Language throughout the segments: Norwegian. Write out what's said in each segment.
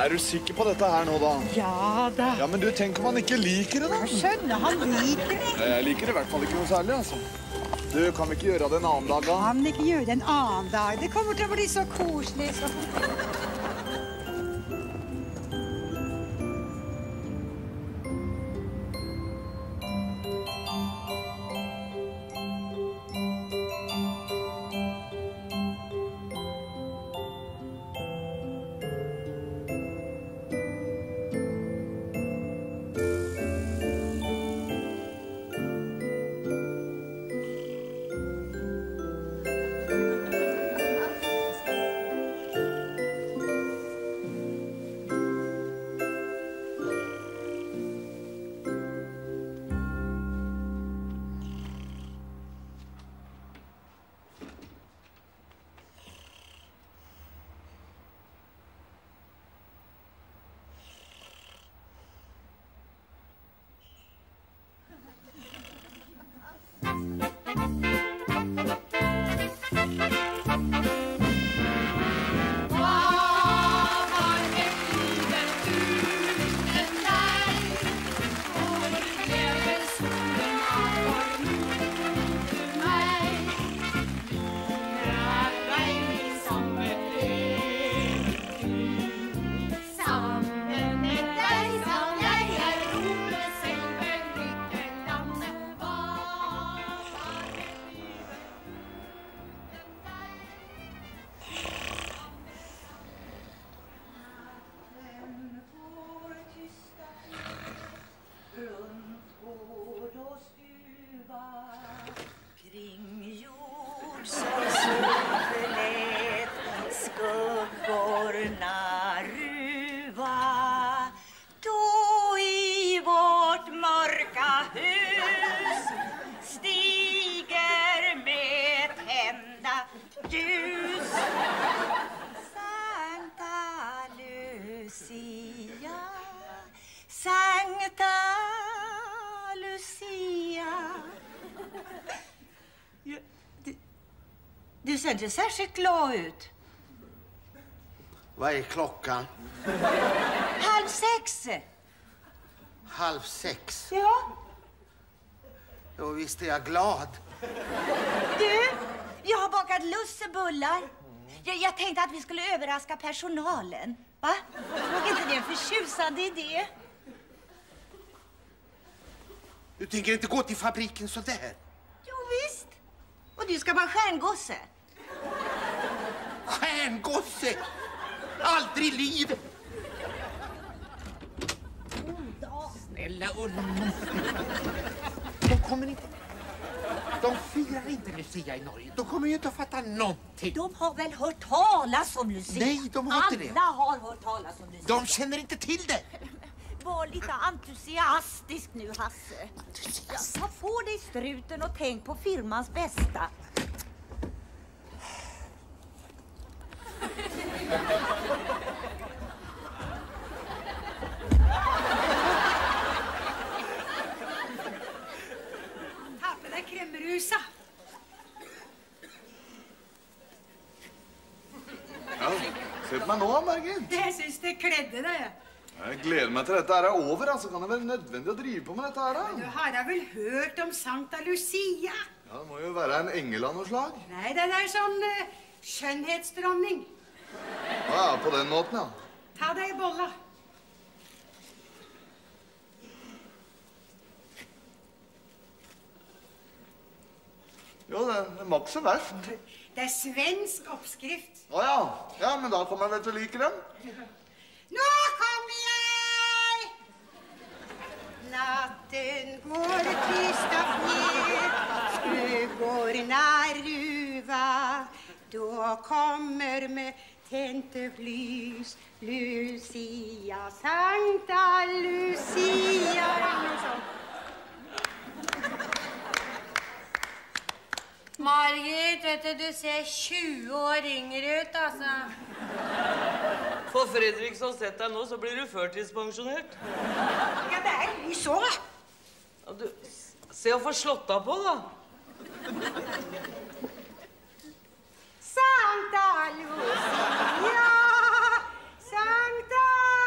Er du sikker på dette her nå, da? Ja da. Ja, men du, tenk om han ikke liker det, da. Jeg skjønner, han liker det. Ja, jeg liker det i hvert fall ikke noe særlig, altså. Du, kan vi ikke gjøre det en annen dag, da? Kan ikke gjøre det en annen dag. Det kommer til å bli så koselig. Så. Du ser inte särskilt glad ut. Vad är klockan? 5:30. 5:30? Ja. Då visst är jag glad. Du, jag har bakat lussebullar. Jag tänkte att vi skulle överraska personalen. Va? Var inte det en förtjusande idé? Du tänker inte gå till fabriken så där? Jo visst. Och du ska vara stjärngosse. Stjärngosse! Aldrig i livet! Snälla Ulla. De kommer inte... De firar inte Lucia i Norge. De kommer ju inte att fatta någonting. De har väl hört talas om Lucia? Nej, de har inte det. Alla har hört talas om Lucia. De känner inte till det. Var lite entusiastisk nu, Hasse. Ta på dig struten och tänk på firmans bästa. Ta på deg kremmerusa. Ja, se på meg nå, Margit. Jeg synes det kledde deg. Jeg gleder meg til dette her er over, altså. Kan det være nødvendig å drive på med dette her, Du da? har da vel hørt om Sankta Lucia? Ja, det må jo være en engel av noe slag. Nei, den er sånn skjønnhetsdronning. Ja, på den måten, ja. Ta deg i bolla. Jo, det var ikke så verst. Det er svensk oppskrift. Åja, ja, men da kommer jeg vel til å like den. Nå kommer jeg! Natten går tyst av ned, skuggorna ruva. Då kommer med tänte lys Lucia, Sankta Lucia. Margit, vet du ser 20 år yngre ut, altså. For Fredrik som sett deg nå, så blir du førtidspensjonert. Ja, det er lys også. Ja, du, se å få slått av på, da. Sankta Lucia, Sankta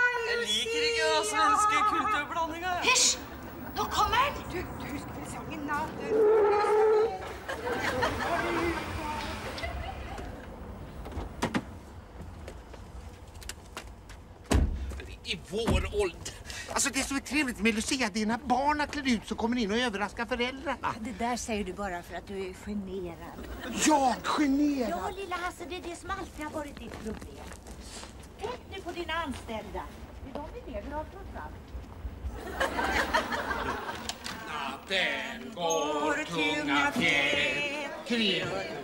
av svenske kulturblandingar. Hysj! Då kommer! Du skulle sjunga natten. I vår ålder. Alltså det som är trevligt med Lucia, det är när barnen klär ut så kommer in och överraskar föräldrarna. Det där säger du bara för att du är generad. Jag generad? Ja, lilla Hasse, det är det som alltid har varit ditt problem. Tänk nu på dina anställda. Det är de vi lever av trots allt. Natten går tunga fjäll kring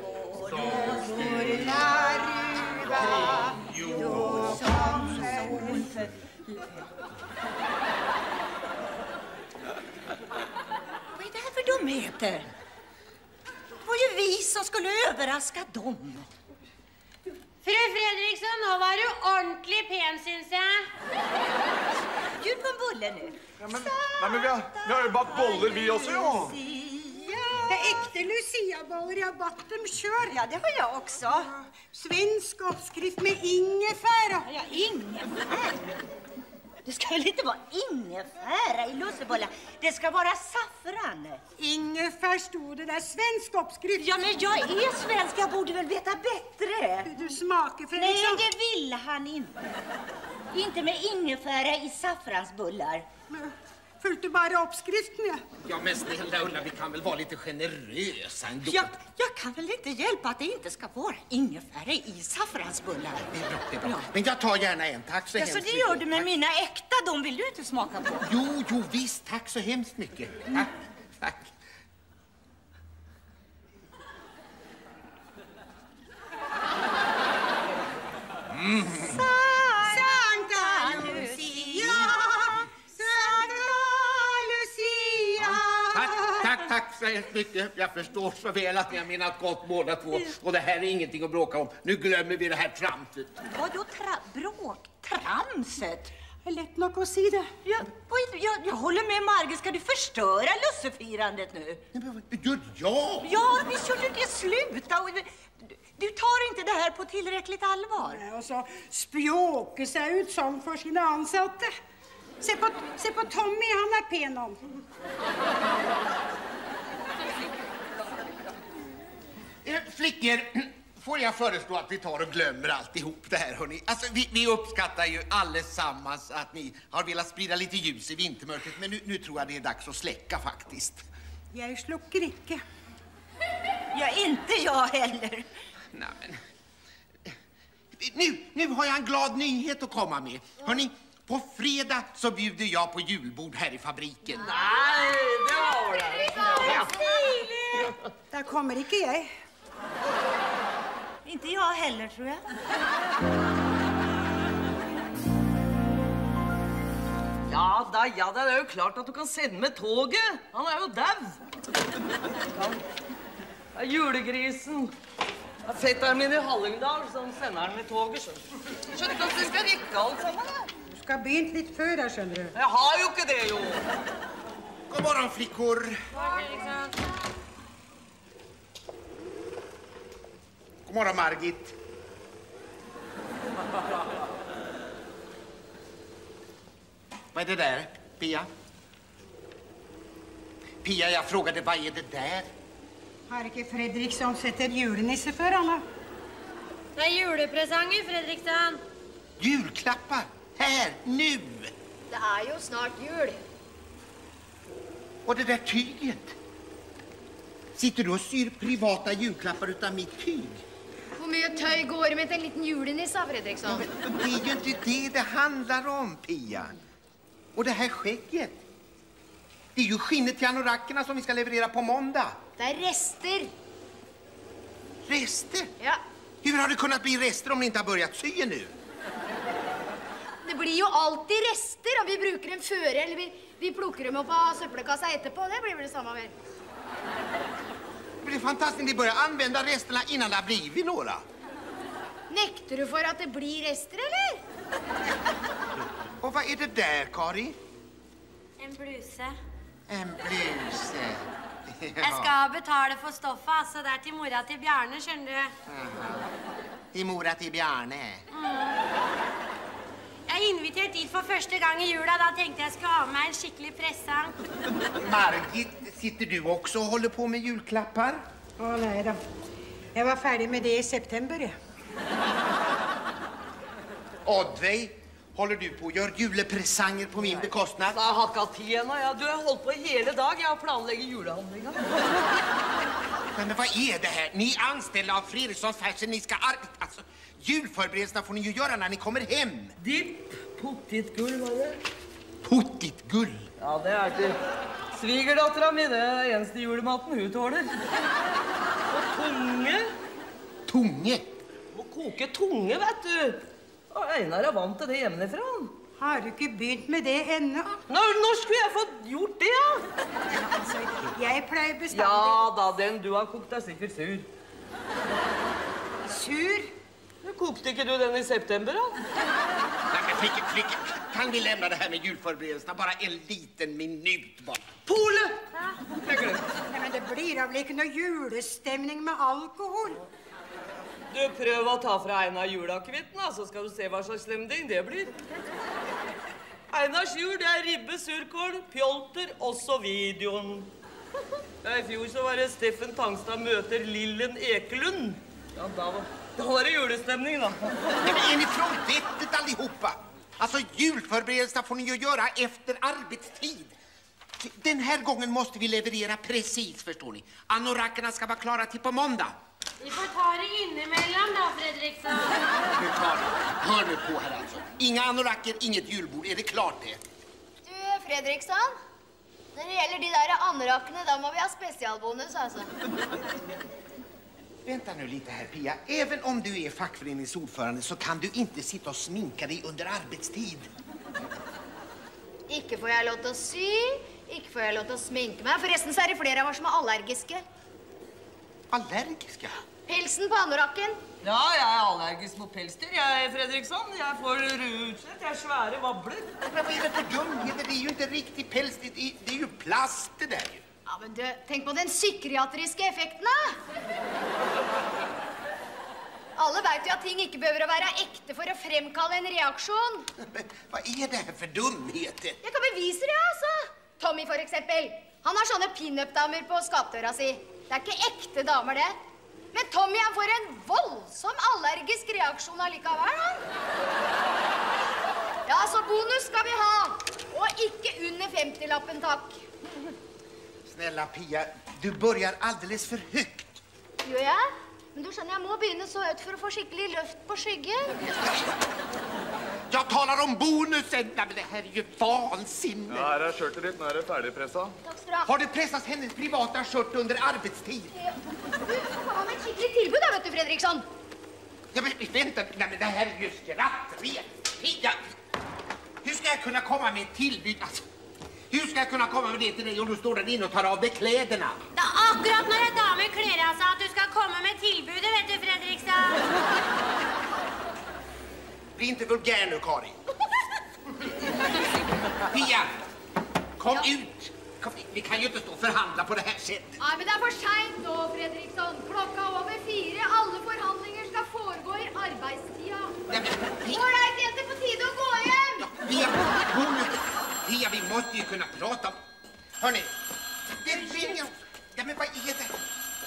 Vad är det här för dumheter? Det var ju vi som skulle överraska dem. Fru Fredriksson, nu var du ordentligt pen, syns jag. Bjud på en bulle nu. Ja, men vi har ju bakt boller vi också, ja. Det är äkta Lucia-boller, jag har bakt dem själv. Ja, det har jag också. Svensk uppskrift med ingefära. Ja, ingefära. Det ska väl inte vara ingefära i lussebollar. Det ska vara saffran. Ingefär stod det där, svensk uppskrift. Ja, men jag är svensk. Jag borde väl veta bättre. Du smakar för Nej, det vill han inte. Inte med ingefära i saffransbullar. Följde du bara uppskriften? Ja, men snälla Ulla, vi kan väl vara lite generösa ändå. Jag kan väl inte hjälpa att det inte ska vara ingefära i saffransbullar. Det är bra. Men jag tar gärna en, tack så Ja, hemskt så det mycket. gör du med mina äkta, de vill du inte smaka på. Jo, visst, tack så hemskt mycket. Tack. Santa Lucia, Santa Lucia. Tack så hemskt mycket. Jag förstår så väl att ni har menat gott båda två. Och det här är ingenting att bråka om. Nu glömmer vi det här tramset. Vadå tramset? Det är lätt nog att se det. Jag håller med Margit. Ska du förstöra lussefirandet nu? Gör jag? Ja, vi skulle inte sluta. Du tar inte det här på tillräckligt allvar. Och så språkar sig ut som för sina ansatta. Se på Tommy, han är pen om. Flickor, får jag föreslå att vi tar och glömmer alltihop det här, hörni. Alltså, vi uppskattar ju allesammans att ni har velat sprida lite ljus i vintermörkret. Men nu tror jag det är dags att släcka faktiskt. Jag slucker icke. Ja, inte jag heller. Nej, men... Nu har jag en glad nyhet att komma med. Hörni, på fredag så bjuder jag på julbord här i fabriken. Nej, det var det. Där kommer icke jag. Inte jag heller, tror jag. Ja, det är ju klart att du kan sända med tåget. Han är ju döv. Ja, julegrisen. Fettaren min i Hallingdal som sänder han med tåget. Så det kanske ska räcka allt samman där. Du ska bent lite för där, skönner du. Jag har ju inte det, jo. God morgon, flickor. God morgon, Margit. Vad är det där, Pia? Pia, jag frågade, vad är det där? Harke Fredriksson sätter julnisse för alla. Det är julepresanger, Fredriksson. Julklappar? Här, nu! Det är ju snart jul. Och det där tyget? Sitter du och syr privata julklappar utan mitt tyg? Hur mycket töj går med en liten julenissa, Fredriksson? Men det är ju inte det handlar om, Pia. Och det här skägget. Det är ju skinnet till anorackerna som vi ska leverera på måndag. Det är rester. Rester? Ja. Hur har det kunnat bli rester om ni inte har börjat sy ännu? Det blir ju alltid rester om vi brukar dem före eller vi plockar dem upp av söppelkassa etterpå. Det blir väl samma med. Det är fantastiskt, ni börjar använda resterna innan det har blivit några. Nektar du för att det blir rester, eller? Och vad är det där, Kari? En bluse. En bluse. Ja. Jag ska betala för stoffa, så där till mora till Bjarne, känner du. Till mora till Bjarne. Jeg er invitert dit for første gang I jula. Da tenkte jeg skulle ha med meg en skikkelig presang. Margit, sitter du også og holder på med julklappar? Å, nei da. Jeg var ferdig med det I september, ja. Oddveig, håller du på å gjøre julepresanger på min bekostnad? Jeg har ikke hatt tid ennå. Ja. Du har holdt på hele dag. Jeg har planlegget julehandlinga. Men vad är det här? Ni är anställda av Fredrikssons Fashion. Ni ska arbeta. Alltså, julförberedelserna får ni ju göra när ni kommer hem. Dipp, pottitgull, var det? Pottitgull? Ja, det er til svigerdattera mi. Det er eneste julematen hun tåler. Og tunge. Tunge? Må koke tunge, vet du. Og Einar er vant til det hjemmefra. Har du ikke begynt med det ennå? Når skulle jeg fått gjort det, ja? Altså, jeg pleier bestandig... Ja da, den du har kokt er sikkert sur. Sur? Kokte ikke du den I september, da? Nej, men flicka, kan vi lämna det här med julförberedelserna bara en liten minut bara? Pole! Nei, men det blir da vel ikke noe julestemning med alkohol? Du prøv å ta fra Einar julakvitten, da, så skal du se hva slags stemning det blir. Einars jul, det er ribbe, surkål, pjolter, og så videoen. I fjor så var det Steffen Tangstad møter Lillen Ekelund. Ja, da var det julestemning, da. Ja, men är ni från vettet allihopa? Alltså, julförberedelserna får ni ju göra efter arbetstid. Den här gången måste vi leverera precis, förstår ni. Anorackerna ska vara klara till på måndag. Vi får ta det innimellom da, Fredriksson. Nu tar det. Hör nu på här alltså. Inga anoracker, inget julbord. Är det klart det? Du, Fredriksson, når det gjelder de der anorakkene, da må vi ha spesialbonus, altså. Vänta nu lite här, Pia. Även om du är fackföreningsordförande så kan du inte sitta och sminka dig under arbetstid. Ikke får jeg lov til å sy, ikke får jeg lov til å sminke meg. Forresten så er det flere av oss som er allergiske. Allergiska? Pelsen på anorakken. Ja, jeg er allergisk mot pelsdyr, jeg, Fredriksson. Jeg får rudslett, jeg er svære vabler. Men vad är det för dumheter? Det är ju inte riktigt päls, det är ju plast det där ju. Ja, men du, tenk på den psykiatriske effekten, da. Alle vet jo at ting ikke behøver å være ekte for å fremkalle en reaksjon. Men vad är det här för dumheter? Jeg kan bevise det, altså. Tommy, for eksempel. Han har sånne pin-up-damer på skapdøra si. Det er ikke ekte damer, det. Men Tommy, han får en voldsom allergisk reaksjon allikevel, han. Ja, så bonus skal vi ha. Og ikke under 50-lappen, takk. Snälla Pia, du börjar alldeles för högt. Gjør jeg? Men du skjønner, jeg må begynne så høyt for å få skikkelig løft på skyggen. Jag talar om bonusen! Nej, men det här är ju vansinne. Ja, här är skjortet ditt. Nu är det färdigpressa. Takk skal du ha. Har det pressats hennes privata skjort under arbetstid? Du får ha med et skikkelig tilbud da, vet du, Fredriksson. Ja, men vänta. Nej, men det här är ju skrattret. Pia, hur ska jag kunna komma med ett tillbud? Alltså, hur ska jag kunna komma med det till dig om du står där inne och tar av dig kläderna? Det er akkurat når en dame kler av seg at du skal komme med tilbudet, vet du, Fredriksson. Bli inte vulgär nu, Karin. Pia, kom ut. Kom, vi kan ju inte stå och förhandla på det här sättet. Nei, men det er for sent nå, Fredriksson. Klokka er over 4. Alle forhandlinger skal foregå i arbeidstida. Nej, men, Pia, Ålreit, jenter, på tide å gå hjem. ja, Pia, Pia, vi måste ju kunna prata. Hörni, det ringer. Ja, men vad är det?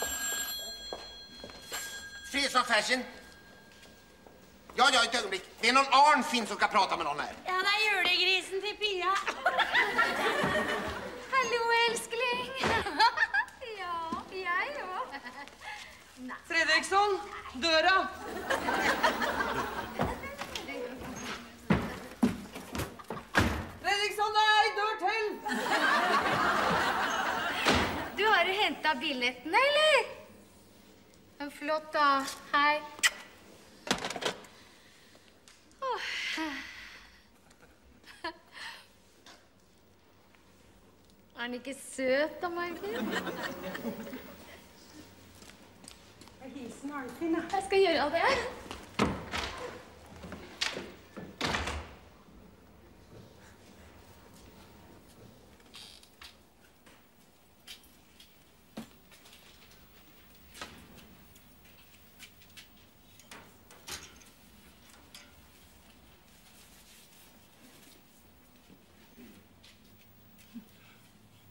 Fredriksson Fashion. Ja, ett ögonblick. Det är någon Arnfinn som ska prata med någon här. Ja, det er julegrisen til Pia. Hallo, elskling. Ja, jeg òg. Fredriksson, døra. Fredriksson, nei, dør til. Du har hentet billettene, eller? Men flott da. Hei. Er den ikke søt da, Margit? Hilsen Arnfinn, da. Jeg skal gjøre det.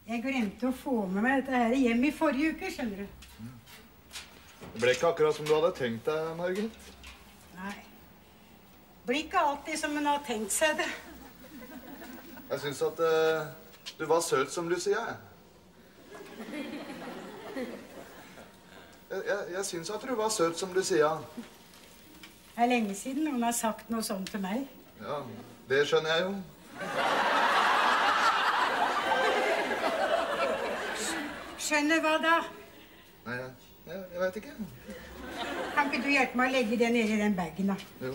Jeg glemte å få med meg dette her hjem I forrige uke, skjønner du. Det ble ikke akkurat som du hadde tenkt deg, Margit. Nei. Det blir ikke alltid som man har tenkt seg det. Jeg synes at du var søt som Lucia. Jeg synes at du var søt som Lucia. Det lenge siden noen har sagt noe sånt til meg. Ja, det skjønner jeg jo. Skjønner hva da? Nei, jeg vet ikke. Kan ikke du hjelpe meg å legge det nede I den bagen da? Jo.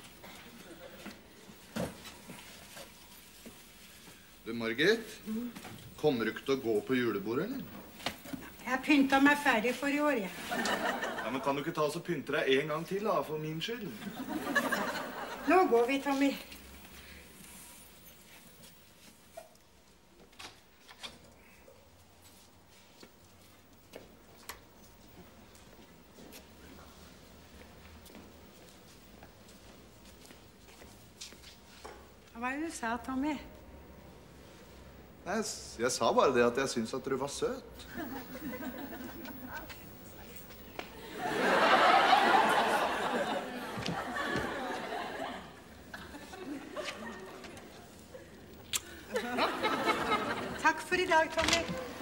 Du, Margit, kommer du ikke til å gå på julebordet, eller? Jeg pyntet meg ferdig for I år, ja. Ja, men kan du ikke ta oss og pynte deg en gang til, da, for min skyld? Nå går vi, Tommy. Hva det du sa, Tommy? Nei, jeg sa bare det at jeg synes at du var søt. Takk for I dag, Tommy.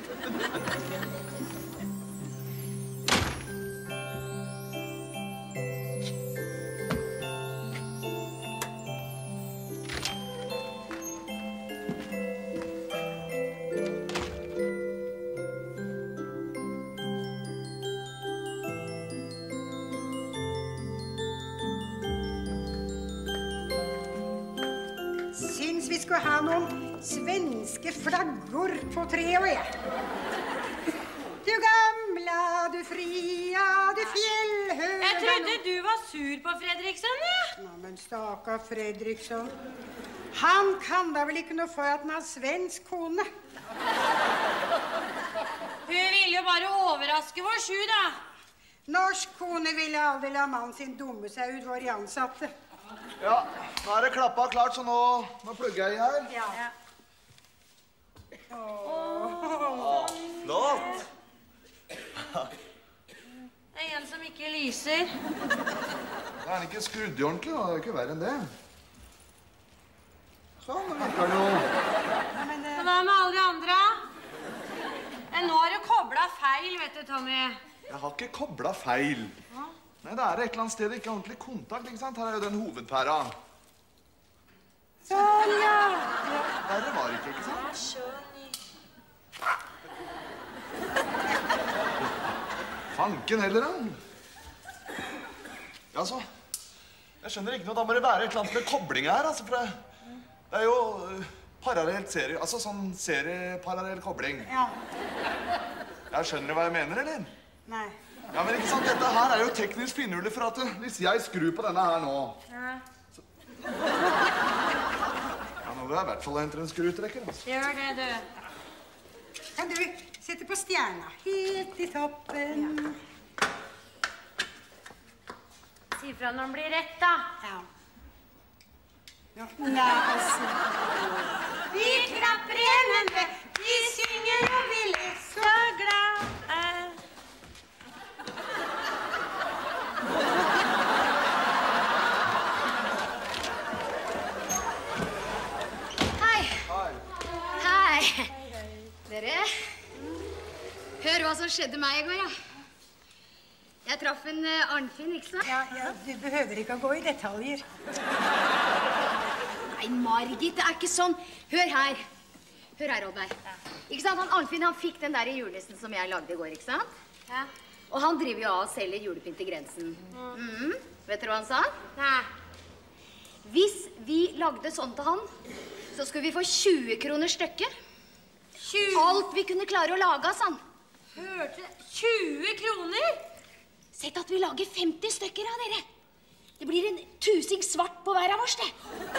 Syns vi skulle ha noen svenske flaggor på treet, ja. Du gamla, du fria, du fjellhøga... Jeg trodde du var sur på Fredriksson, ja. Nå, men stakkar Fredriksson. Han kan da vel ikke noe for at han har svensk kone. Hun ville jo bare overraske vår sju, da. Norsk kone ville aldri la mannen sin dumme seg ut våre ansatte. Ja, nå det klappet klart, så nå plugger jeg I her. Ja. Flott! Det en som ikke lyser. Det den ikke skrudd I ordentlig, da. Det ikke verre enn det. Sånn, nå virker det jo. Så hva med alle de andre? Nå har du koblet feil, vet du, Tommy. Jeg har ikke koblet feil. Nei, det et eller annet sted ikke ordentlig kontakt, ikke sant? Her jo den hovedpæra. Sånn, ja. Verre var det ikke sant? Fanken heller, da. Ja, så. Jeg skjønner ikke noe. Da må det være et eller annet med kobling her, altså, for det jo parallelt serie, altså sånn serieparallell kobling. Ja. Jeg skjønner hva jeg mener, eller? Nei. Ja, men ikke sant, dette her jo teknisk finurlig, for at hvis jeg skrur på denne her nå... Ja. Ja, nå vil jeg I hvert fall hente en skrutrekker, altså. Gjør det, du. Kan du sette på stjerna helt I toppen? Si fra når den blir rett, da. Ja. Ja. Nei, altså. Vi klapper igjen en vekk, vi synger og vi ler så glad. Dere, hør hva som skjedde meg I går, ja. Jeg traff en Arnfinn, ikke sant? Ja, du behøver ikke å gå I detaljer. Nei, Margit, det ikke sånn. Hør her, Oddberg. Ikke sant, han Arnfinn, han fikk den der julenissen som jeg lagde I går, ikke sant? Ja. Og han driver jo av og selger julepynt I grensen. Vet dere hva han sa? Nei. Hvis vi lagde sånn til han, så skulle vi få 20 kroner stykket. Alt vi kunne klare å lage, sa han. Hørte 20 kroner? Sett at vi lager 50 stykker av dere. Det blir en tusing svart på hver av oss, det.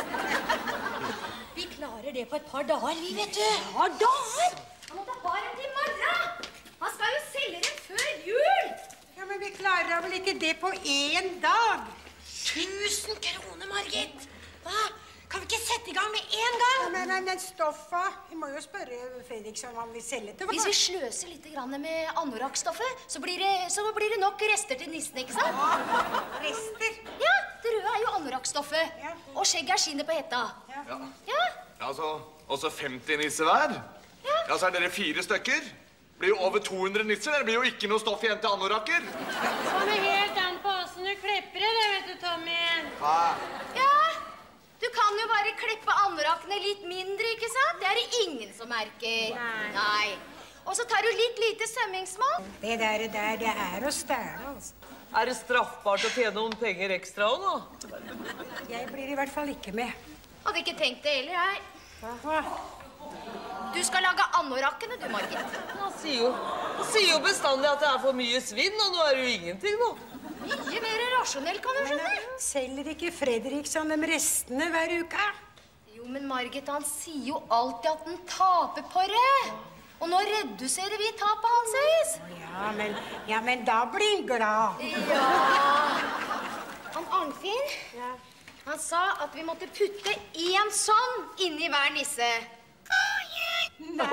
Vi klarer det på et par dager, vi, vet du. Par dager? Han måtte ha dem til morgen. Han skal jo selge dem før jul. Ja, men vi klarer vel ikke det på en dag? 1000 kroner, Margit. Hva? Kan vi ikke sette I gang med en gang? Ja, men Stoffa, vi må jo spørre Fredriksson om han vil selge til. Hvis vi sløser litt grann med anorakkstoffet, så blir det nok rester til nissen, ikke sant? Rester? Ja, det røde jo anorakkstoffet. Ja. Og skjegget skinnet på hetta. Ja. Ja. Altså, også 50 nisser hver. Ja, så dere 4 stykker. Det blir jo over 200 nisser. Det blir jo ikke noe stoff igjen til anorakker. Det kommer helt an på hvordan du klipper det, vet du, Tommy. Ja, du kan jo bare klippe anorakkene litt mindre, ikke sant? Det det ingen som merker. Nei. Og så tar du litt lite sømmingsmål. Det der, det å stæle, altså. Det straffbart å tjene noen penger ekstra også, nå? Jeg blir I hvert fall ikke med. Hadde ikke tenkt det heller, jeg. Hva? Du skal lage anorakkene, du, Margit. Han sier jo bestandig at det for mye svinn, og nå det jo ingenting, nå. Mye mer rasjonell, kan du skjønne. Selger ikke Fredriksson de restene hver uke? Jo, men Margit, han sier jo alltid at han taper på det. Og nå reduserer vi tapet hans. Ja, men da blir han glad. Ja. Han Arnfinn, han sa at vi måtte putte en sånn inni hver nisse. Det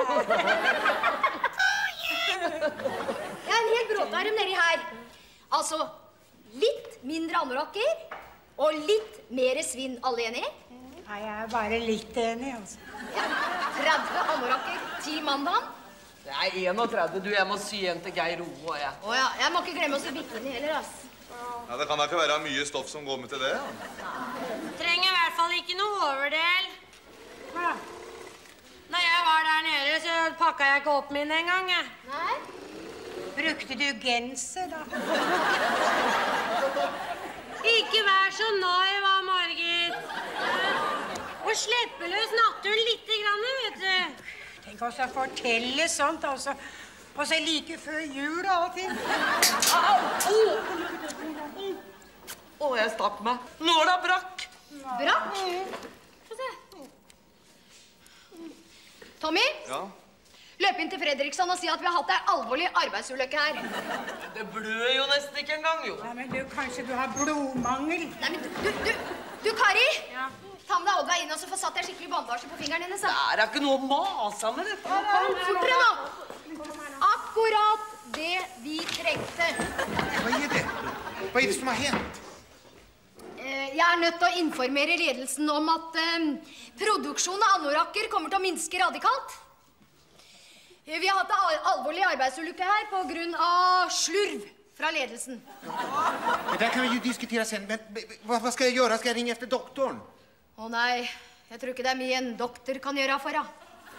en hel bråtarm nedi her. Altså, litt mindre anorakker og litt mer svinn alle enig. Nei, jeg bare litt enig, altså. Ja, 30 anorakker til mandagen. Det 31, du. Jeg må sy en til Geir Ove, jeg. Åja, jeg må ikke glemme oss I bikini heller, ass. Ja, det kan da ikke være mye stoff som går med til det. Ja. Trenger I hvert fall ikke noe overdel. Hva? Når jeg var der nede, så pakket jeg ikke opp min en gang, jeg. Nei? Brukte du genser, da? Ikke vær så nøy, hva, Margit? Og slippe løs naturen litt grann, vet du. Tenk også å fortelle sånt, altså. Og så like før jul og allting. Jeg stakk meg. Nåla brakk. Brakk? Få se. Tommy? Ja. Løp inn til Fredriksson og si at vi har hatt en alvorlig arbeidsulykke her. Det blør jo nesten ikke engang, jo. Ja, men du, kanskje du har blodmangel? Nei, men du, Kari! Ja. Ta med deg Oddveig inn og så få satt deg skikkelig bandasje på fingeren hennes. Det ikke noe å mase med dette. Kom fortere nå! Akkurat det vi trengte. Hva det? Hva det som har hendt? Jeg nødt til å informere ledelsen om at produksjonen av anorakker kommer til å minske radikalt. Vi har hatt en alvorlig arbeidsulykke her på grunn av slurv fra ledelsen. Men det kan vi jo diskutere sen. Men hva skal jeg gjøre? Skal jeg ringe efter doktoren? Å nei, jeg tror ikke det mye en doktor kan gjøre for henne.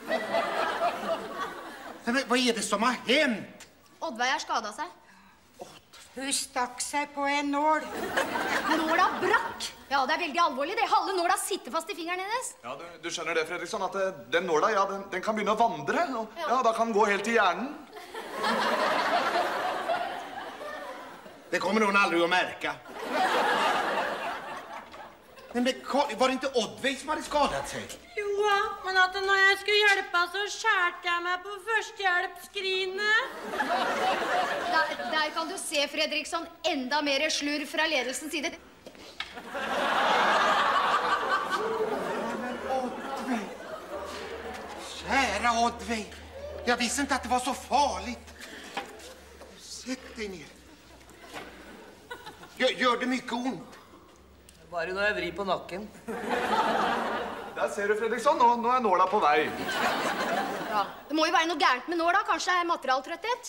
Men hva det som har hendt? Oddveig har skadet seg. Hun stakk seg på en nål. Nåla brakk. Ja, det veldig alvorlig. Det halve nåla sitter fast I fingeren hennes. Ja, du skjønner det, Fredriksson, at den nåla, ja, den kan begynne å vandre. Og, ja, da kan den gå helt til hjernen. Det kommer hun aldri å merke. Men var det ikke Oddveig som hadde skadet seg? Jo, men at når jeg skulle hjelpe, så skjærte jeg meg på førstehjelpsskrinet. Der kan du se, Fredriksson, enda mer slurv fra ledelsens side. Oddveig. Kjære Oddveig. Jeg visste ikke at det var så farlig. Sett deg ned. Gjør det mye ondt? Bare når jeg vrir på nakken. Der ser du, Fredriksson. Nå nåla på vei. Ja, det må jo være noe gærent med nåla. Kanskje det materialtrøtthet?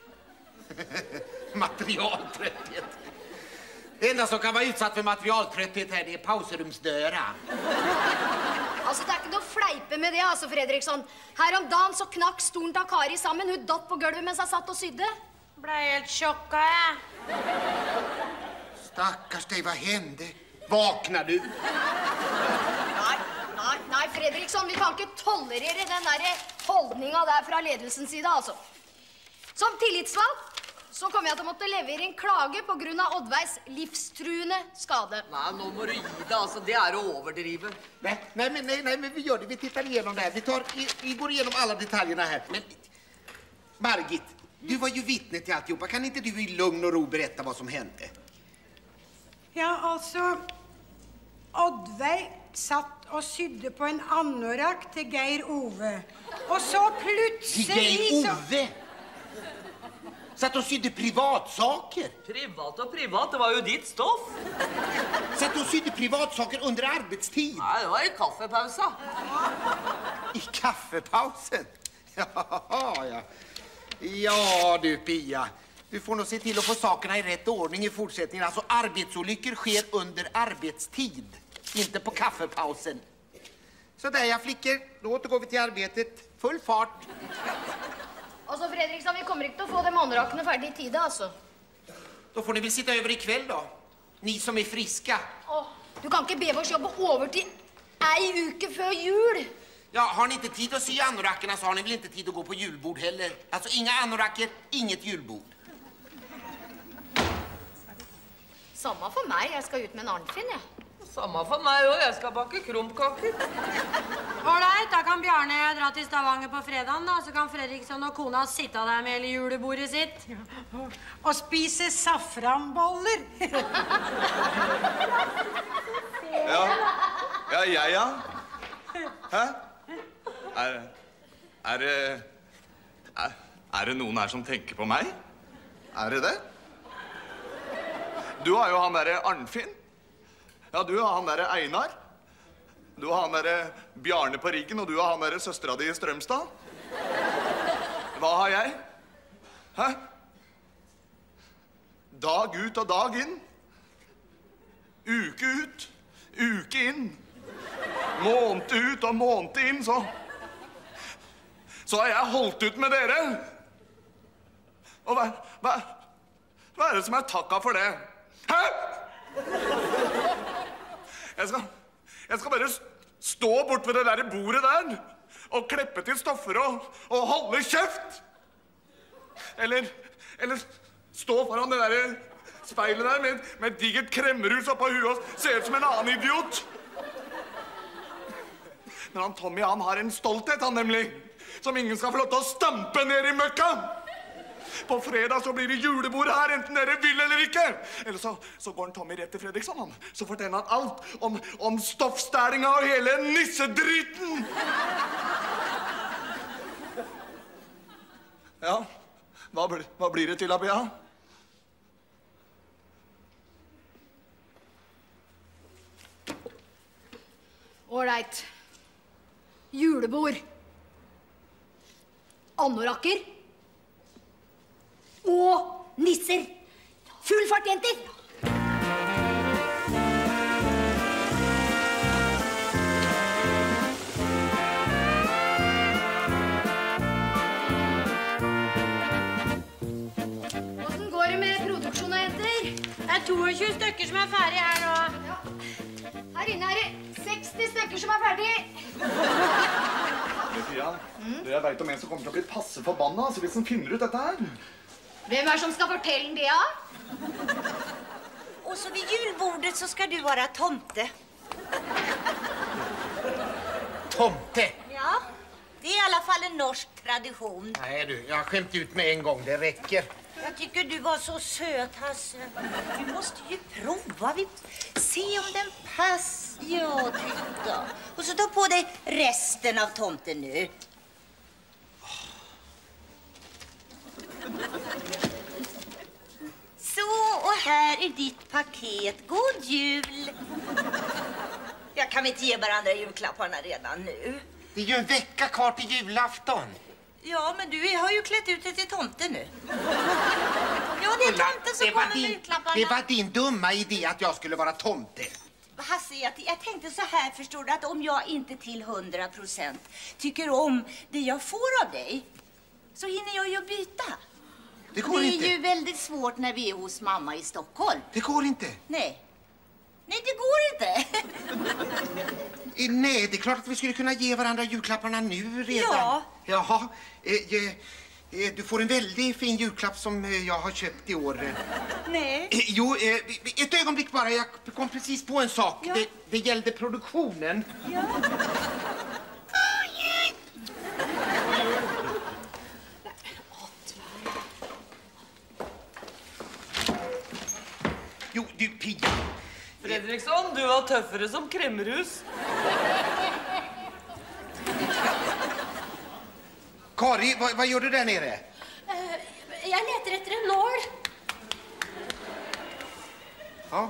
Materialtrøtthet? Det enda som kan være utsatt for materialtrøtthet her, det pauseromsdøra. Altså, det ikke noe fleipe med det, altså, Fredriksson. Her om dagen så knakk stolen til Kari sammen. Hun datt på gulvet mens jeg satt og sydde. Ble helt sjokka, jeg. Stakkars deg, hva hendte? Vakna du? Nei, Fredriksson, vi kan ikke tolerere den der holdningen der fra ledelsens side, altså. Som tillitsvalgt, så kommer jeg til å måtte levere en klage på grunn av Oddveigs livstruende skade. Nei, nå må du gi det, altså. Det å overdrive. Nei, men vi gjør det. Vi tittar igenom det her. Vi går igenom alla detaljerna her. Men, Margit, du var jo vittne til alltihopa. Kan ikke du I lugn og ro berette hva som hendte? Ja, altså, Oddveig satt og sydde på en anorak til Geir Ove. Og så plutselig... Geir Ove? Satt og sydde privatsaker? Privat og privat, det var jo ditt stoff. Satt og sydde privatsaker under arbeidstid? Nei, det var i kaffepausa. I kaffepausen? Ja. Ja, du Pia. Du får nog se till att få sakerna i rätt ordning i fortsättningen. Alltså, arbetsolyckor sker under arbetstid, inte på kaffepausen. Så där, ja, flickor. Då återgår vi till arbetet. Full fart. Altså, Fredriksson, vi kommer ikke til å få de anorakkene ferdig i tide, altså. Då får ni väl sitta över ikväll då. Ni som är friska. Åh, du kan ikke be oss jobbe overtid ei uke før jul. Ja, har ni inte tid att sy anorackerna så har ni väl inte tid att gå på julbord heller. Alltså, inga anoracker, inget julbord. Samme for meg, jeg skal ut med en Arnfinn, ja. Samme for meg også, jeg skal bake krumkaker. Ålreit, da kan Bjarne dra til Stavanger på fredagen, da. Så kan Fredriksson og kona sitte der med hele julebordet sitt. Og spise safranboller. Ja. Hæ? Er det noen her som tenker på meg? Er det det? Du har jo han der Arnfinn. Ja, du har han der Einar. Du har han der Bjarne på Riggen, og du har han der søstera di i Strømstad. Hva har jeg? Hæ? Dag ut og dag inn. Uke ut, uke inn. Måned ut og måned inn, så har jeg holdt ut med dere. Og hva er det som er takka for det? Hæ? Jeg skal bare stå bort ved det der bordet der og kleppe til stoffer og holde kjeft. Eller stå foran det der speilet der med et digert kremmerhus oppå huet og se ut som en annen idiot. Men han Tommy, han har en stolthet, han nemlig, som ingen skal få lov til å stampe ned i møkka. På fredag så blir det julebord her, enten dere vil eller ikke. Eller så går han Tommy rett til Fredriksson, han. Så forteller han alt om stoffstælinga og hele nissedriten. Ja, hva blir det til, Abia? Ålreit. Julebord. Anorakker. Og nisser. Full fart, jenter. Hvordan går det med produksjonen, jenter? Det er 22 stykker som er ferdig her nå. Ja. Her inne er det 60 stykker som er ferdig. Pia, jeg vet om en som kommer til å bli passe forbanna, så hvis han finner ut dette her. Hvem er det som skal fortelle det, ja? Og så ved julbordet så skal du være tomte. Tomte? Ja, det är i alla fall en norsk tradition. Nej du, jag har skämt ut med en gång, det räcker. Jag tycker du var så söt, Hasse. Du måste ju prova. Se om den passar. Ja, titta. Och så ta på dig resten av tomten nu. Så, och här är ditt paket. God jul. Jag kan vi inte ge varandra julklapparna redan nu? Det är ju en vecka kvar till julafton. Ja, men du har ju klätt ut dig till tomte nu. Ja, det är tomten som kommer med julklapparna. Det var din dumma idé att jag skulle vara tomte. Hasse, jag tänkte så här, förstår du, att om jag inte till 100% tycker om det jag får av dig, så hinner jag ju byta. Det går inte. Det är ju väldigt svårt när vi är hos mamma i Stockholm. Det går inte. Nej, det går inte. Nej, det är klart att vi skulle kunna ge varandra julklapparna nu redan. Ja. Jaha, du får en väldigt fin julklapp som jag har köpt i år. Nej. Jo, ett ögonblick bara. Jag kom precis på en sak. Ja. Det gällde produktionen. Ja. Jo, du Pia. Fredriksson, du var tøffere som kremmerhus. Kari, vad gör du där nere? Jeg leter etter en nål. Ja.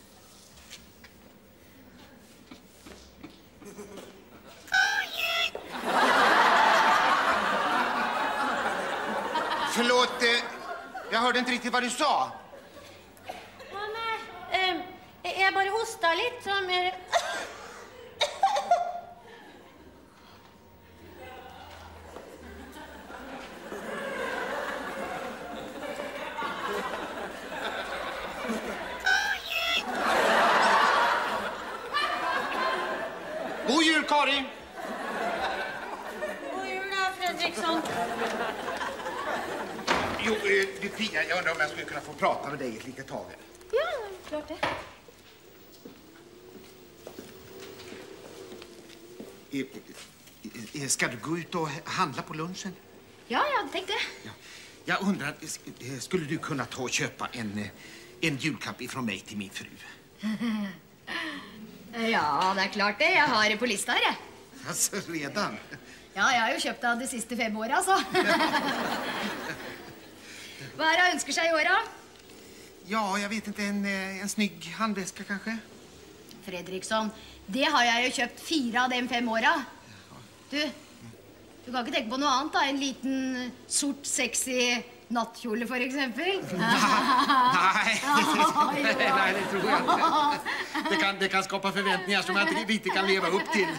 Förlåt, jag hörde inte riktigt vad du sa. Ja, nei, jeg bare hostet litt, så mer... God jul, Kari! God jul da, Fredriksson. Jo, du Pia, jag undrar om jag skulle kunna få prata med dig ett litet tag. Ja, klart det. Ska du gå ut och handla på lunchen? Ja, jeg tenkte det. Ja. Jag undrar, skulle du kunna ta och köpa en julklapp ifrån mig till min fru? Ja, det er klart det. Jeg har det på lista her, jeg. Alltså, redan? Ja, jeg har jo kjøpt av de siste 5 årene, altså. Hva er det ønsker seg i året? Ja, jag vet inte, en snygg handväska kanske? Fredriksson, det har jeg jo kjøpt 4 av de 5 årene. Du kan ikke tenke på noe annet da, en liten sort, sexy nattkjole for eksempel? Nej, det tror jag inte. Det kan skapa förväntningar som jag inte riktigt kan leva upp till.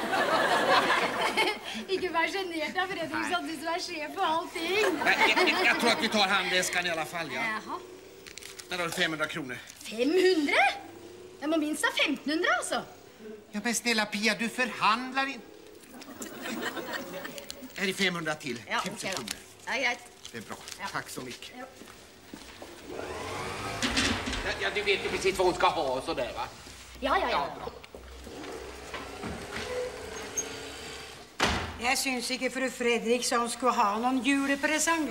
Ikke vær genert da, Fredriksson, du som er sjef på allting. Jag tror att vi tar handväskan i alla fall, ja. Jaha. Där har du 500 kronor. 500? Jeg må minst ha 1500, altså. Ja, men snälla Pia, du förhandlar inte. Är det 500 till? Ja, 1000 okej då. kronor. Ja, greit. Det är bra. Ja. Tack så mycket. Ja. Ja, du vet ju precis vad hon ska ha och sådär, va? Ja. Bra. Jeg synes ikke fru Fredriksson skulle ha noen julepresang.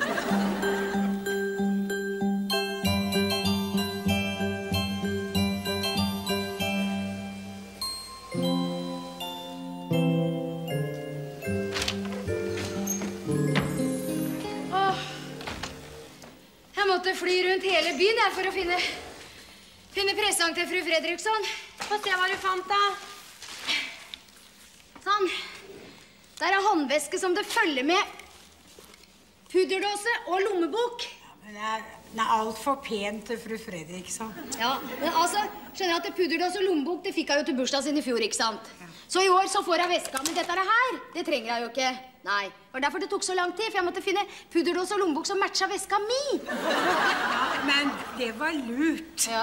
Jeg måtte fly rundt hele byen her for å finne presang til fru Fredriksson. Få se hva du fant da. Sånn. Der er håndveske som det følger med pudderdåse og lommebok. Men den er alt for pen til fru Fredriksson. Ja, men altså, skjønner jeg at pudderdåse og lommebok, det fikk jeg jo til bursdag sin i fjor, ikke sant? Så i år så får jeg veska, men dette her, det trenger jeg jo ikke. Nei, det var derfor det tok så lang tid, for jeg måtte finne pudderdåse og lommebok som matcha veska mi. Ja, men det var lurt. Ja.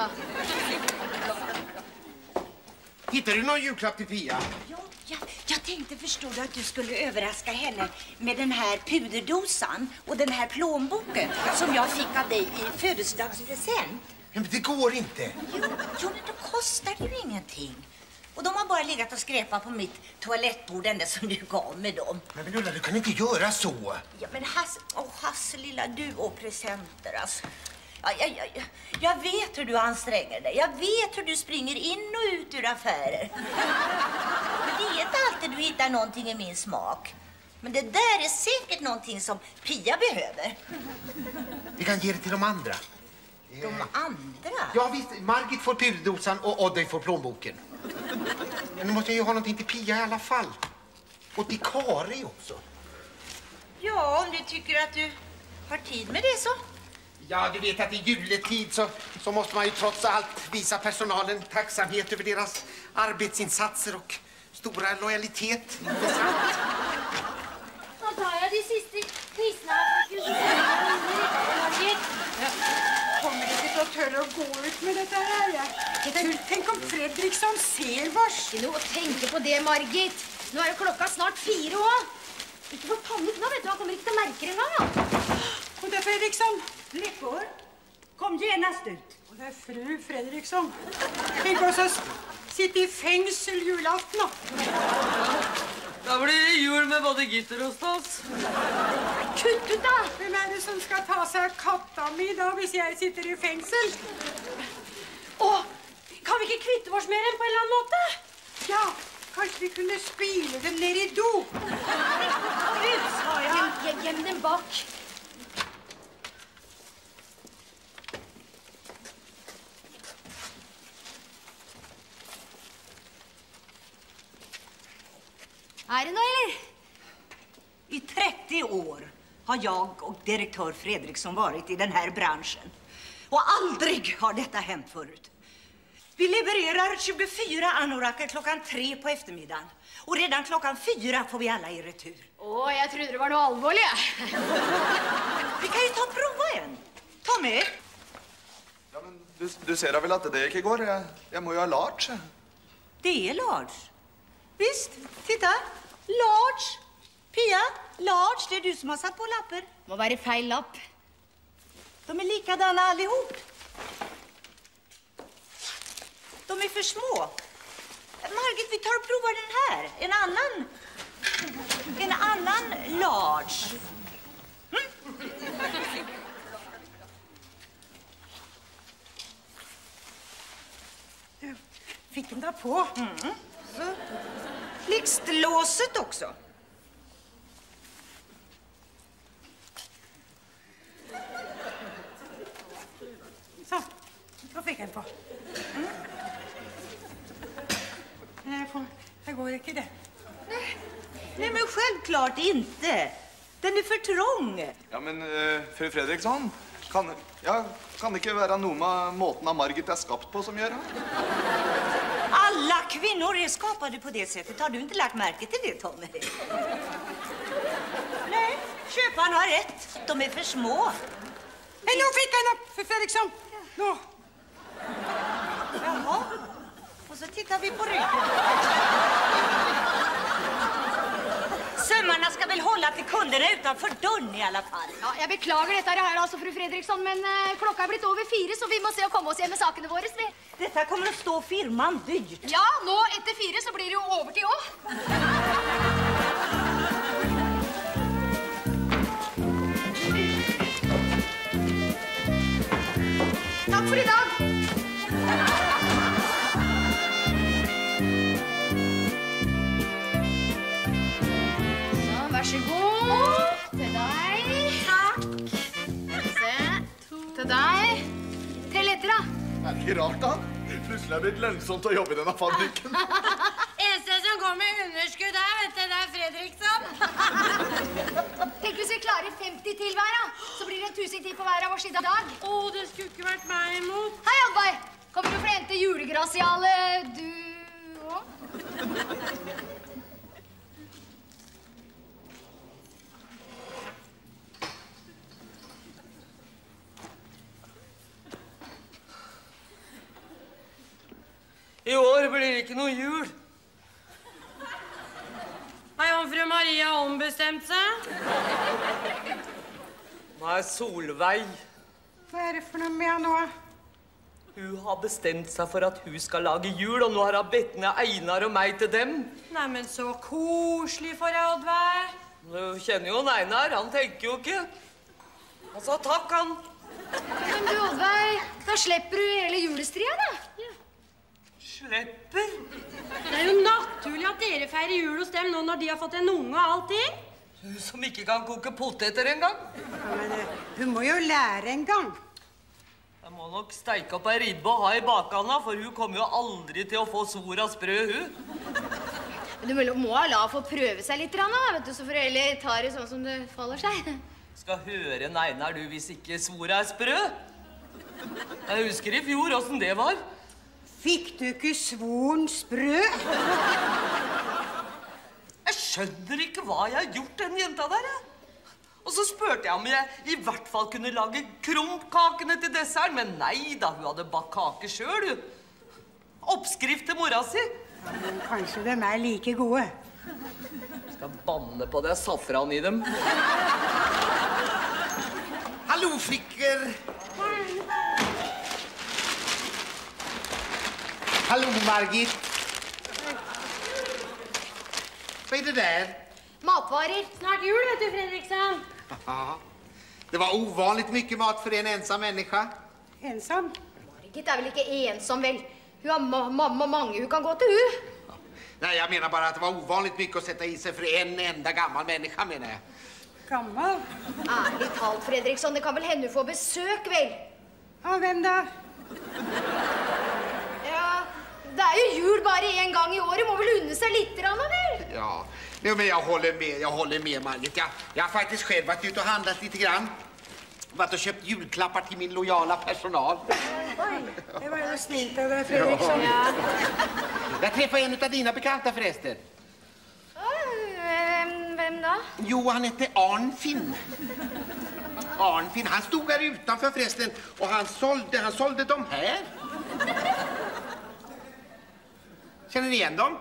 Hittar du någon julklapp till Pia? Ja, jag tänkte, förstår du, att du skulle överraska henne med den här puderdosan och den här plånboken som jag fick av dig i födelsedagspresent. Men det går inte. Jo, men då kostar det ju ingenting. Och de har bara legat och skräpat på mitt toalettbord ända som du gav med dem. Men Ulla, du kan inte göra så. Ja, men Hasse, lilla du och presenter, alltså. Jag vet hur du anstränger dig. Jag vet hur du springer in och ut ur affärer. Men det är inte alltid du hittar någonting i min smak. Men det där är säkert någonting som Pia behöver. Vi kan ge det till de andra. De andra? Ja, visst. Margit får pudderdosan och Oddej får plånboken. Men nu måste jag ju ha någonting till Pia i alla fall. Och till Kari också. Ja, om du tycker att du har tid med det så. Ja, du vet att i juletid så måste man ju trots allt visa personalen tacksamhet över deras arbetsinsatser och stora lojalitet. Inte sant? Nå tar jeg de siste knissene her. Kommer ikke til å tørre å gå ut med dette her. Tenk om Fredriksson ser vårs. Ikke noe å tenke på det, Margit. Nå er det klokka snart 4 år. Ikke få panikk nå, vet du. Han kommer ikke til å merke det engang, ja. Og det er Fredriksson. Leppor, kom genast ut. Og det er fru Fredriksson. Tenk oss å sitte i fengsel julaften nå. Da blir det jul med både gitter og stas. Kutt ut da! Hvem er det som skal ta seg av katta mi da, hvis jeg sitter i fengsel? Åh, kan vi ikke kvitte oss med den på en eller annen måte? Ja, Kanskje vi kunne spyle dem ned i do? Gjem dem bak. Det noe, eller? I 30 år har jag och direktör Fredriksson varit i den här branschen. Och aldrig har detta hänt förut. Vi levererar 24 anoraker klockan 3 på eftermiddagen. Och redan klockan 4 får vi alla i retur. Jeg trodde det var noe alvorlig. Vi kan ju ta och prova en. Ta med. Ja, men du ser da vel at det ikke går. Jeg må jo ha large. Det är large. Visst, titta. Large. Pia, large, det är du som har satt på lapper. Må være feil lapp. De är likadana allihop. De är för små. Margit, vi tar och provar den här. En annan large. Fick den där på? Så. Blixtlåset också. Så, då fick jag den på. Det går inte det. Nej, men självklart inte. Den är för trång. Ja, men fru Fredriksson, kan det ikke være noe med måten av Margit er skapt på som gjør det? Alla kvinnor är skapade på det sättet. Har du inte lagt märke till det, Tommy? Nej, köparen har rätt. De är för små. Men nu fick jag den upp, fru Fredriksson. Nå. Jaha. Och så tittar vi på ryggen. Sömmarna ska väl hålla till kunderna utanför dörren i alla fall. Ja, jeg beklager dette her, altså, fru Fredriksson, men klokka er blitt over 4, så vi må se å komme oss hjem med sakene våre. Detta kommer att stå firman dyrt. Ja, nå etter 4 så blir det jo overtid også. Takk for i dag. Så, vær så god. Til deg. Takk. Se. Til deg. Til etter da. Er det ikke rart da? Plutselig er det blitt lønnsomt å jobbe i denne fabrikken. Eneste som går med underskudd her, vet du, det er Fredriksson. Tenk hvis vi klarer 50 til hver, da. Så blir det 1000 til på hver av oss i dag. Det skulle ikke vært meg imot. Hei, Alvar. Kommer du for å hente julegrasialet, du også? I år blir det ikke noe jul. Har jomfru Maria ombestemt seg? Nei, Solveig. Vad är det för något med nå? Hun har bestemt seg for at hun skal lage jul, og nå har hun bedt ned Einar og meg til dem. Nei, men så koselig for deg, Oddvar. Du kjenner jo Einar, han tenker jo ikke. Han sa takk, han. Men du, Oddvar, da slipper du hele julestria, da. Slipper? Det er jo naturlig at dere feirer jul hos dem nå når de har fått en unge og allting. Hun som ikke kan koke poteter engang. Ja, men hun må jo lære en gang. Jeg må nok steike opp ei ribbe og ha i bakhanda, for hun kommer jo aldri til å få svor av sprø, hun. Men du må la få prøve seg litt, vet du, så for heller tar det sånn som det faller seg. Skal høre Einar, du, hvis ikke svor er sprø. Jeg husker i fjor hvordan det var. Fick du ikke svoren sprø? Jeg skjønner ikke hva jeg har gjort den jenta der, jeg. Og så spurte jeg om jeg i hvert fall kunne lage krumkakene til dessert, men nei da, hun hadde bakt kake selv, du. Oppskrift til mora si. Ja, men kanskje de er like gode. Jeg skal banne på det safran i dem. Hallo, flikker. Hallo, Margit. Hva er det der? Matvarer. Snart jul, vet du, Fredriksson. Det var ovanligt mycket mat för en ensam människa. Ensam? Margit er vel ikke ensom, vel? Hun har mange hun kan gå til, hun. Nej, jag menar bara att det var ovanligt mycket att sätta i sig för en enda gammal människa, menar jag. Gammal? Ærlig talt, Fredriksson, det kan vel hende du får besøk, vel? Av hvem da? Ja, det er jo jul bare en gang i året. Må vel unne seg litt, vel? Ja, jo, men jag håller med Margit. Jag har faktiskt själv varit ute och handlat lite grann. Varit och köpt julklappar till min lojala personal. Oj, det var ju snilt av dig, Fredriksson. Ja. Jag träffade en av dina bekanta förresten. Hvem da? Jo, han hette Arnfinn. Arnfinn, han stod här utanför förresten och han sålde de här. Känner ni igen dem?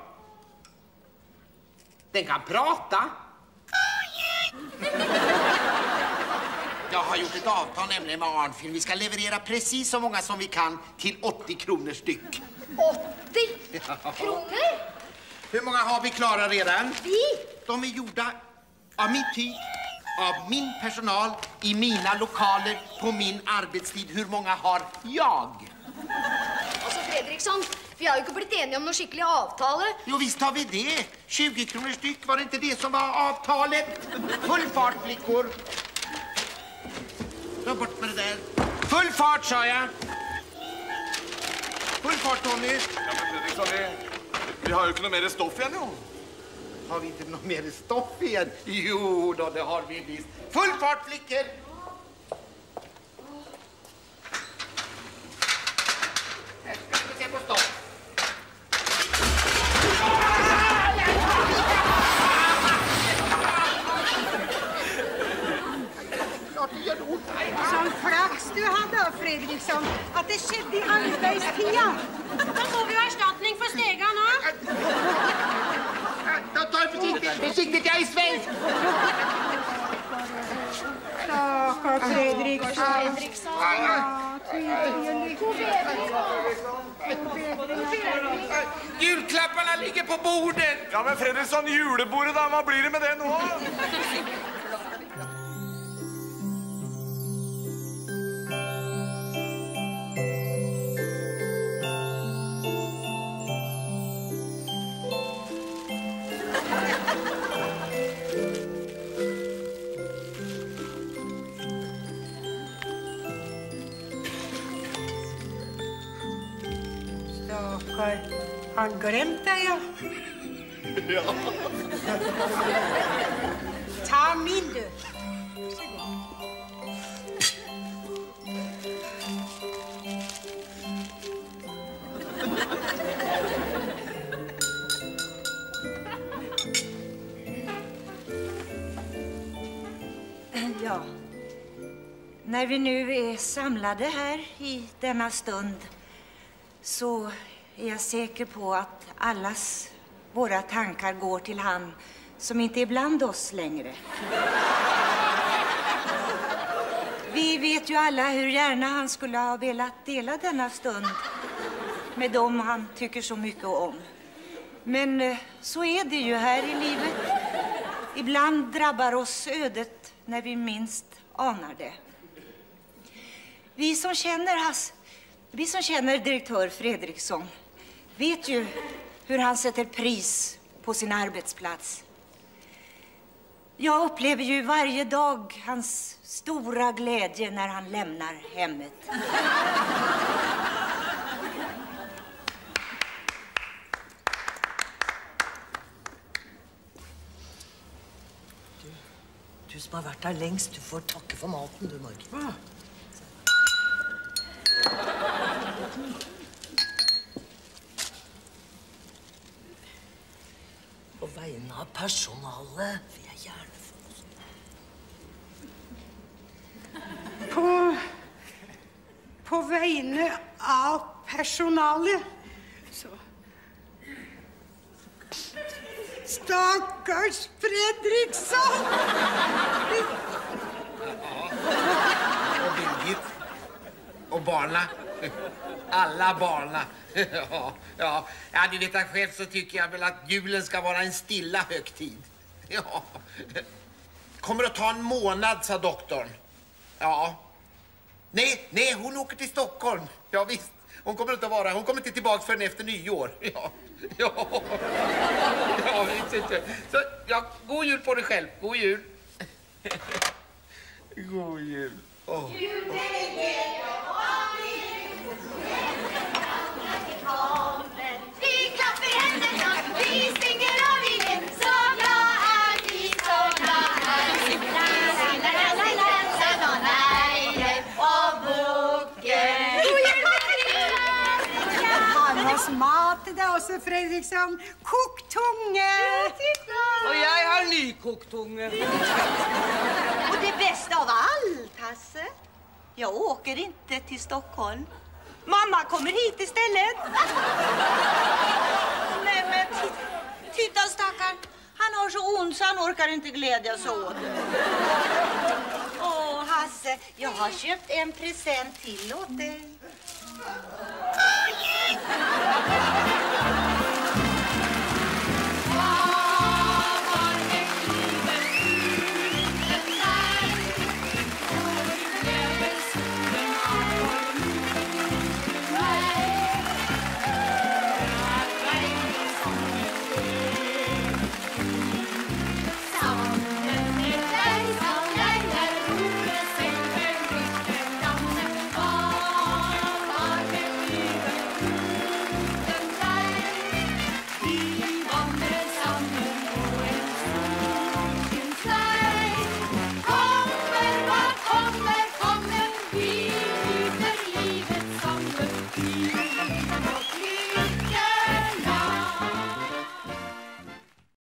Den kan prata. Jag har gjort ett avtal nämligen med Arnfinn. Vi ska leverera precis så många som vi kan till 80 kronor styck. 80 kroner? Hur många har vi klara redan? Vi? De är gjorda av mitt tyg, av min personal, i mina lokaler, på min arbetstid. Hur många har jag? Altså, Fredriksson, vi har jo ikke blitt enige om noe skikkelig avtale. Jo, visst har vi det. 20 kronor styck, var det inte det som var avtalet? Full fart, flickor. Dra bort med det där. Full fart, sa jag. Full fart, Tony. Ja, men Fredriksson, vi har jo ikke noe mer stoff igjen, jo. Har vi inte något mer stoff igen? Jo då, det har vi visst. Full fart, flickor! Här ska vi se på stopp. Klart det gör ont. Sånn flaks du hadde, Fredriksson, at det skjedde i arbeidstida. Da får vi jo erstatning for stega nå. Ta försiktigt, jag är svensk! Stakkars Fredriksson. Julklapparna ligger på bordet! Ja, men Fredriksson, julebordet da, hva blir det med det nå? Stakkar, han glemt deg, ja. Ja. Ta min, du. Ja, när vi nu är samlade här i denna stund så är jag säker på att allas våra tankar går till han som inte är bland oss längre. Vi vet ju alla hur gärna han skulle ha velat dela denna stund med dem han tycker så mycket om. Men så är det ju här i livet. Ibland drabbar oss ödet när vi minst anar det. Vi som känner direktör Fredriksson vet ju hur han sätter pris på sin arbetsplats. Jag upplever ju varje dag hans stora glädje när han lämnar hemmet. Du som har vært her lengst, du får takke for maten, du, Margit. På vegne av personalet vil jeg gjerne få noe. På vegne av personalet, så... Stakkars Fredriksson! Och Birgit. Och barna. Alla barna. Ja, du vet att själv så tycker jag väl att julen ska vara en stilla högtid. Ja. Kommer att ta en månad, sa doktorn. Ja. Nej, hon åker till Stockholm. Ja, visst. Hon kommer inte att vara. Hon kommer inte tillbaka förrän efter nyår. Ja, inte. Så, ja, god jul på dig själv. God jul. God jul. Vi klappar händerna, vi stänger av ingen. Så glad är vi, så glad är vi. Och boken. Han har mat idag, så Fredriksson. Koktunge. Och jag har nykoktunge. Och det bästa av allt, Hasse. Jag åker inte till Stockholm. Mamma kommer hit istället. Nej, men titta stackarn. Han har så ont så han orkar inte glädjas åt. Åh, Hasse, jag har köpt en present till åt dig.